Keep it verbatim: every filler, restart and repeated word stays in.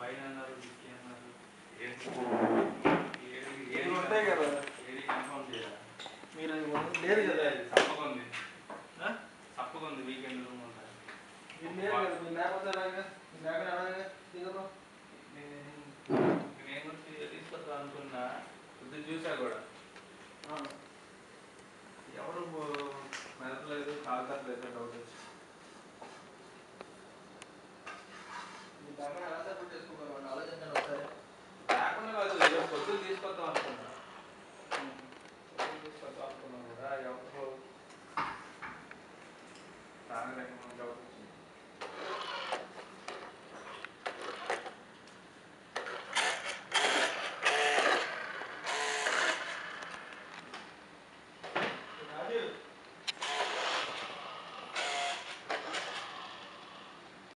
పైన అన్నారు డిస్కి అన్నారు ఉంటాయి కదా ఏది కన్ఫర్మ్ చేయాలి మీరు లేదు కదా తప్పకుంది తప్పకుంది వీకెండ్ రూమ్ ఉంటాయి మీరు లేదు కదా మీరు లేకపోతే అలాగే లేకపోతే అలాగే దిగదు నేను వచ్చి తీసుకొస్తా అనుకున్నా పొద్దున్న చూసా కూడా ఎవరు మెదట్లేదు కాగట్లేదు డౌట్ వచ్చి